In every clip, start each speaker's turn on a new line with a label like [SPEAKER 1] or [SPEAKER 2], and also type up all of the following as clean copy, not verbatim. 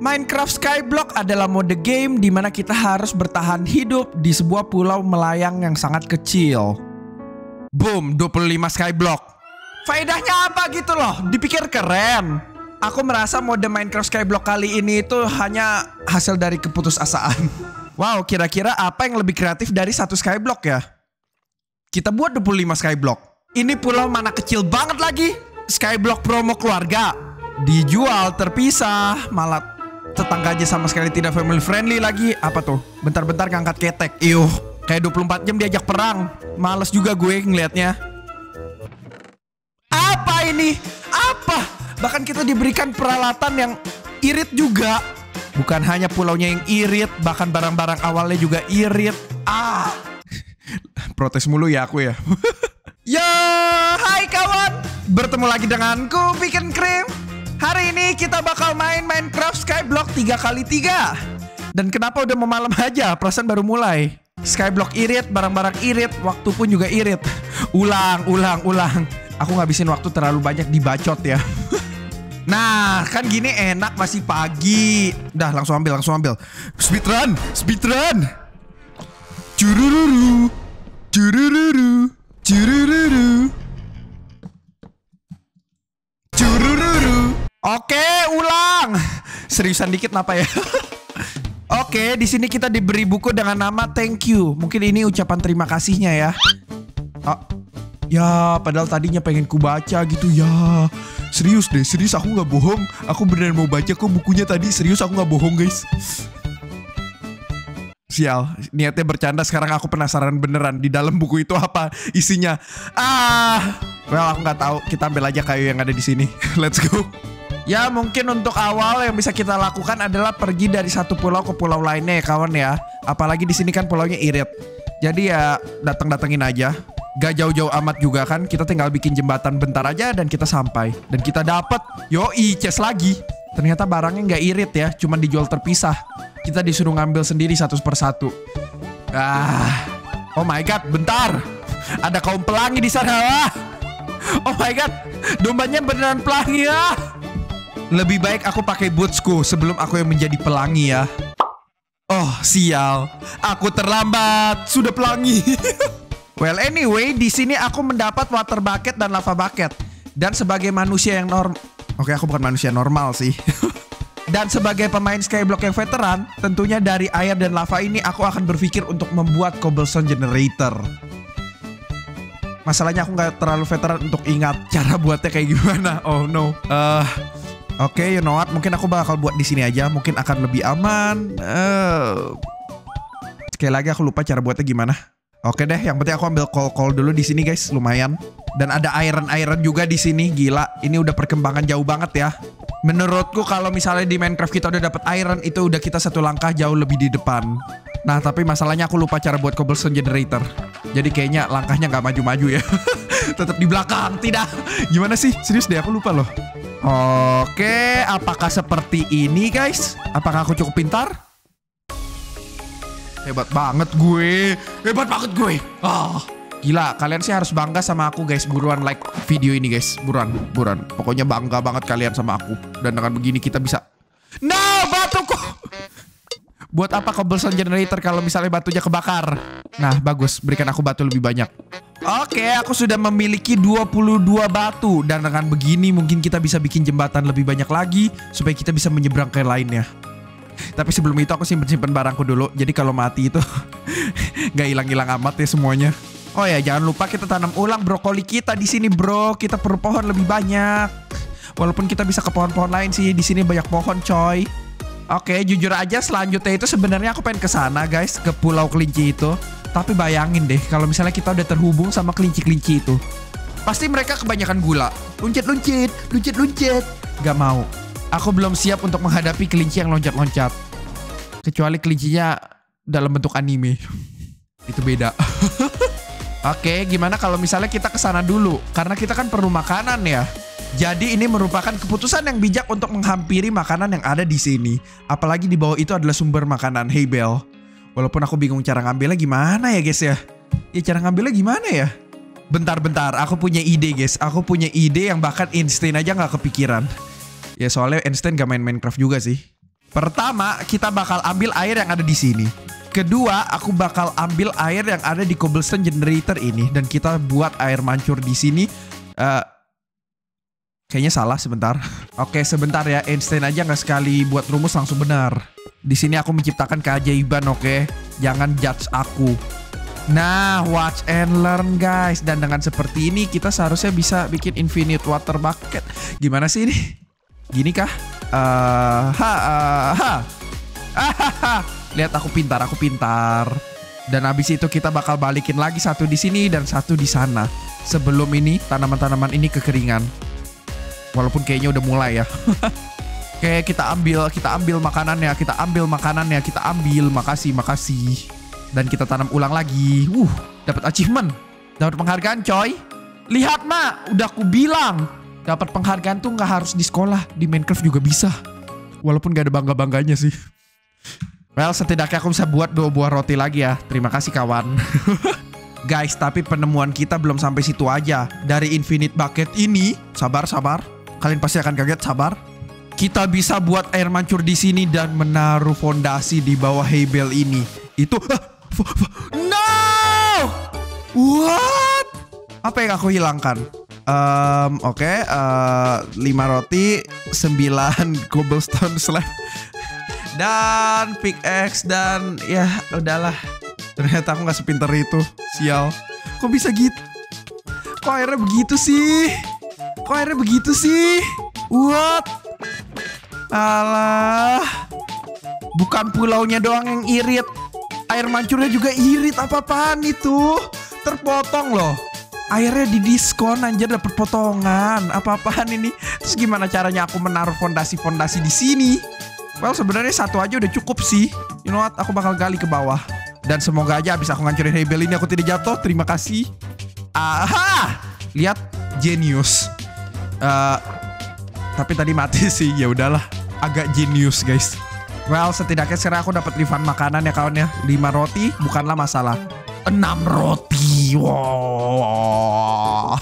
[SPEAKER 1] Minecraft Skyblock adalah mode game di mana kita harus bertahan hidup di sebuah pulau melayang yang sangat kecil. Boom, 25 Skyblock. Faedahnya apa gitu loh? Dipikir keren. Aku merasa mode Minecraft Skyblock kali ini itu hanya hasil dari keputusasaan. Wow, kira-kira apa yang lebih kreatif dari satu Skyblock ya? Kita buat 25 Skyblock. Ini pulau mana kecil banget lagi. Skyblock promo keluarga. Dijual terpisah, malah tetangganya sama sekali tidak family friendly lagi. Apa tuh? Bentar-bentar ngangkat ketek. Iyuh, kayak 24 jam diajak perang. Males juga gue ngelihatnya. Apa ini? Apa? Bahkan kita diberikan peralatan yang irit juga. Bukan hanya pulaunya yang irit, bahkan barang-barang awalnya juga irit. Protes mulu ya aku ya. Yo, hai kawan. Bertemu lagi denganku, Bikin Krim. Hari ini kita bakal main Minecraft Skyblock 3x3. Dan kenapa udah mau malam aja? Perasaan baru mulai. Skyblock irit, barang-barang irit, waktu pun juga irit. Ulang. Aku ngabisin waktu terlalu banyak dibacot ya. Nah, kan gini enak, masih pagi. Udah, langsung ambil. Speedrun. Curururu. Oke, ulang. Seriusan dikit kenapa ya? Oke, di sini kita diberi buku dengan nama thank you. Mungkin ini ucapan terima kasihnya ya. Ya, padahal tadinya pengen ku baca gitu ya. Serius aku nggak bohong. Aku beneran mau baca kok bukunya tadi. Serius aku nggak bohong guys. Sial, niatnya bercanda. Sekarang aku penasaran beneran di dalam buku itu apa isinya. Well, aku nggak tahu. Kita ambil aja kayu yang ada di sini. Let's go. Ya, mungkin untuk awal yang bisa kita lakukan adalah pergi dari satu pulau ke pulau lainnya ya kawan ya. Apalagi di sini kan pulaunya irit. Jadi ya datengin aja. Gak jauh-jauh amat juga kan. Kita tinggal bikin jembatan bentar aja dan kita sampai. Dan kita dapet yoi chest lagi. Ternyata barangnya nggak irit ya, cuman dijual terpisah. Kita disuruh ngambil sendiri satu persatu. Oh my god, bentar. Ada kaum pelangi di sana. Oh my god, dombanya beneran pelangi ya. Lebih baik aku pakai bootsku sebelum aku yang menjadi pelangi ya. Oh sial, aku terlambat. Sudah pelangi. Well anyway, di sini aku mendapat water bucket dan lava bucket. Dan sebagai manusia yang Oke, aku bukan manusia normal sih. Dan sebagai pemain Skyblock yang veteran, tentunya dari air dan lava ini aku akan berpikir untuk membuat cobblestone generator. Masalahnya aku nggak terlalu veteran untuk ingat cara buatnya kayak gimana. Oh no. Oke, you know what? Mungkin aku bakal buat di sini aja. Mungkin akan lebih aman. Sekali lagi aku lupa cara buatnya gimana. Oke deh, yang penting aku ambil coal dulu di sini guys, lumayan. Dan ada iron juga di sini, gila. Ini udah perkembangan jauh banget ya. Menurutku kalau misalnya di Minecraft kita udah dapat iron, itu udah kita satu langkah jauh lebih di depan. Nah, tapi masalahnya aku lupa cara buat cobblestone generator. Jadi kayaknya langkahnya nggak maju-maju ya. Tetap di belakang, tidak. Gimana sih? Serius deh, aku lupa loh. Oke, apakah seperti ini guys? Apakah aku cukup pintar? Hebat banget gue. Gila, kalian sih harus bangga sama aku guys. Buruan like video ini guys. Buruan. Pokoknya bangga banget kalian sama aku. Dan dengan begini kita bisa. Nah, batuku. Buat apa cobblestone generator kalau misalnya batunya kebakar? Nah, bagus. Berikan aku batu lebih banyak. Oke, aku sudah memiliki 22 batu. Dan dengan begini mungkin kita bisa bikin jembatan lebih banyak lagi. Supaya kita bisa menyeberang ke lainnya. Tapi sebelum itu aku simpen barangku dulu. Jadi kalau mati itu gak hilang-hilang amat ya semuanya. Oh ya, jangan lupa kita tanam ulang brokoli kita di sini, bro. Kita perlu pohon lebih banyak. Walaupun kita bisa ke pohon-pohon lain sih, di sini banyak pohon, coy. Oke, jujur aja selanjutnya itu sebenarnya aku pengen ke sana, guys, ke pulau kelinci itu. Tapi bayangin deh kalau misalnya kita udah terhubung sama kelinci-kelinci itu. Pasti mereka kebanyakan gula. Luncit. Gak mau. Aku belum siap untuk menghadapi kelinci yang loncat-loncat. Kecuali kelincinya dalam bentuk anime. Itu beda. Oke, gimana kalau misalnya kita ke sana dulu? Karena kita kan perlu makanan ya. Jadi ini merupakan keputusan yang bijak untuk menghampiri makanan yang ada di sini. Apalagi di bawah itu adalah sumber makanan. Hey Bel. Walaupun aku bingung cara ngambilnya gimana ya guys ya. Ya cara ngambilnya gimana ya? Bentar. Aku punya ide guys. Aku punya ide yang bahkan Einstein aja gak kepikiran. Ya soalnya Einstein gak main Minecraft juga sih. Pertama, kita bakal ambil air yang ada di sini. Kedua, aku bakal ambil air yang ada di cobblestone generator ini dan kita buat air mancur di sini. Kayaknya salah sebentar. Oke, sebentar ya. Einstein aja nggak sekali buat rumus langsung benar. Di sini aku menciptakan keajaiban, oke? Jangan judge aku. Nah, watch and learn guys. Dan dengan seperti ini kita seharusnya bisa bikin infinite water bucket. Gimana sih ini? Gini kah? Lihat aku pintar. Dan habis itu kita bakal balikin lagi satu di sini dan satu di sana. Sebelum ini tanaman-tanaman ini kekeringan. Walaupun kayaknya udah mulai ya. Oke, kita ambil makanannya, kita ambil. Makasih. Dan kita tanam ulang lagi. Dapat achievement. Dapat penghargaan, coy. Lihat, Mak, udah aku bilang. Dapat penghargaan tuh nggak harus di sekolah, di Minecraft juga bisa. Walaupun gak ada bangga-bangganya sih. Well, setidaknya aku bisa buat 2 buah roti lagi ya. Terima kasih kawan. Guys, tapi penemuan kita belum sampai situ aja. Dari infinite bucket ini, sabar. Kalian pasti akan kaget, sabar. Kita bisa buat air mancur di sini dan menaruh fondasi di bawah hay bale ini. Itu no! What? Apa yang aku hilangkan? Oke, 5 roti, 9 cobblestone slab, dan pickaxe, dan ya udahlah. Ternyata aku nggak sepinter itu, sial. Kok bisa gitu? Kok airnya begitu sih? What? Alah, bukan pulaunya doang yang irit, air mancurnya juga irit. Apa-apaan itu? Terpotong loh. Airnya di diskon anjir, dapat potongan. Apa-apaan ini? Terus gimana caranya aku menaruh fondasi-fondasi di sini? Well, sebenarnya satu aja udah cukup sih. You know what? Aku bakal gali ke bawah. Dan semoga aja abis aku ngancurin hay bale ini aku tidak jatuh. Terima kasih. Aha! Lihat, genius. Tapi tadi mati sih. Ya udahlah. Agak genius, guys. Well, setidaknya sekarang aku dapat refund makanan ya kawan ya. 5 roti bukanlah masalah. 6 roti. Wow.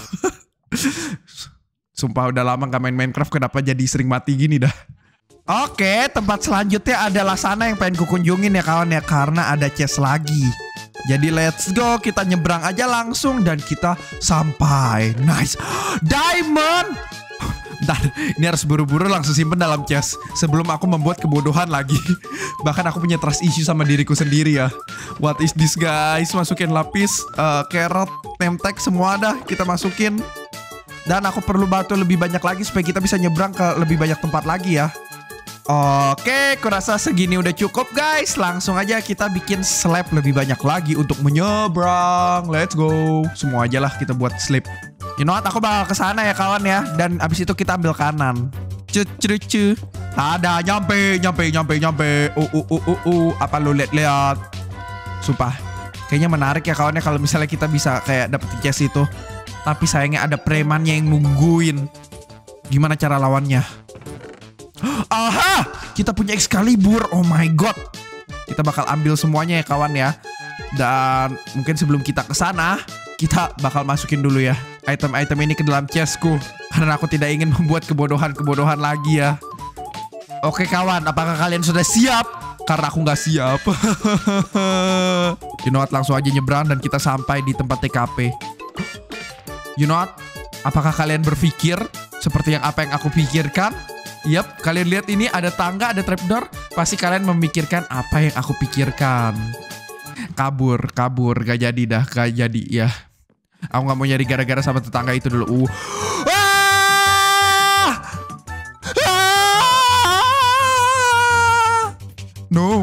[SPEAKER 1] Sumpah udah lama gak main Minecraft, kenapa jadi sering mati gini dah. Oke, tempat selanjutnya adalah sana yang pengen kukunjungin ya kawan ya. Karena ada chest lagi. Jadi let's go, kita nyebrang aja langsung dan kita sampai. Nice. Diamond. Ntar, ini harus buru-buru langsung simpen dalam chest sebelum aku membuat kebodohan lagi. Bahkan aku punya trust issue sama diriku sendiri ya. What is this guys? Masukin lapis, carrot, temtek, semua dah kita masukin. Dan aku perlu batu lebih banyak lagi supaya kita bisa nyebrang ke lebih banyak tempat lagi ya. Oke, kurasa segini udah cukup guys. Langsung aja kita bikin slab lebih banyak lagi untuk menyebrang. Let's go. Semua aja lah kita buat slab. You know what, aku bakal kesana ya kawan ya. Dan abis itu kita ambil kanan. Cu. Ada, nyampe. Apa lu lihat? Sumpah, kayaknya menarik ya kawan ya kalau misalnya kita bisa kayak dapet chest itu. Tapi sayangnya ada premannya yang nungguin. Gimana cara lawannya? Aha! Kita punya Excalibur. Oh my god. Kita bakal ambil semuanya ya kawan ya. Dan mungkin sebelum kita kesana, kita bakal masukin dulu ya item-item ini ke dalam chestku. Karena aku tidak ingin membuat kebodohan lagi ya. Oke kawan, apakah kalian sudah siap? Karena aku nggak siap. You know what, langsung aja nyebrang dan kita sampai di tempat TKP. You know what, apakah kalian berpikir seperti yang apa yang aku pikirkan? Yap, kalian lihat ini ada tangga, ada trapdoor. Pasti kalian memikirkan apa yang aku pikirkan. Kabur, gak jadi dah, gak jadi ya. Aku gak mau nyari gara-gara sama tetangga itu dulu. No.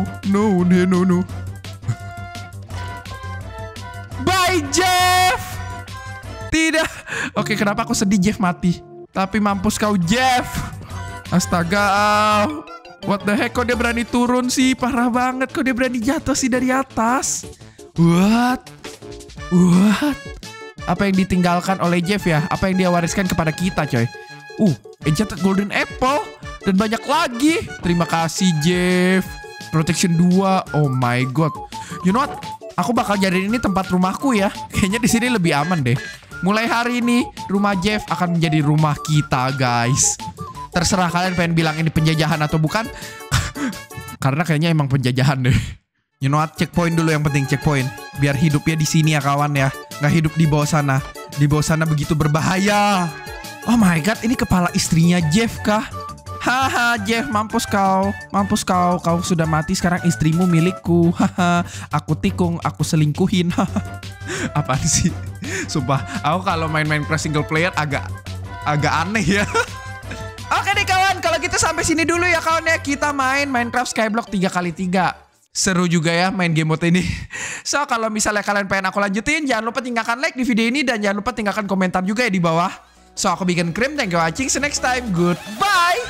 [SPEAKER 1] Bye Jeff. Tidak. Oke, kenapa aku sedih Jeff mati? Tapi mampus kau Jeff. Astaga. What the heck, kok dia berani turun sih? Parah banget, kok dia berani jatuh sih dari atas? What? Apa yang ditinggalkan oleh Jeff ya? Apa yang dia wariskan kepada kita coy? Enchanted golden apple. Dan banyak lagi. Terima kasih Jeff. Protection 2. Oh my god. You know what? Aku bakal jadiin ini tempat rumahku ya. Kayaknya di sini lebih aman deh. Mulai hari ini rumah Jeff akan menjadi rumah kita guys. Terserah kalian pengen bilang ini penjajahan atau bukan. Karena kayaknya emang penjajahan deh. You know what? Checkpoint dulu yang penting, checkpoint. Biar hidupnya di sini ya kawan ya. Nggak hidup di bawah sana. Di bawah sana begitu berbahaya. Oh my god, ini kepala istrinya Jeff kah? Haha, Jeff, mampus kau. Mampus kau. Kau sudah mati, sekarang istrimu milikku. Haha, aku tikung, aku selingkuhin. Haha. Apaan sih? Sumpah, aku kalau main-main Crash single player agak aneh ya. Oke deh kawan, kalau gitu sampai sini dulu ya kawan ya. Kita main Minecraft Skyblock 3x3. Seru juga ya main game mode ini. So kalau misalnya kalian pengen aku lanjutin, jangan lupa tinggalkan like di video ini. Dan jangan lupa tinggalkan komentar juga ya di bawah. So aku bikin Krim, thank you for watching, see you next time, goodbye.